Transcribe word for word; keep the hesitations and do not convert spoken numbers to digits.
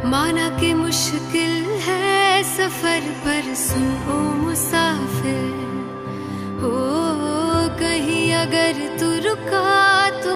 माना कि मुश्किल है सफर पर सुन ओ मुसाफिर, हो कहीं अगर तू रुका तो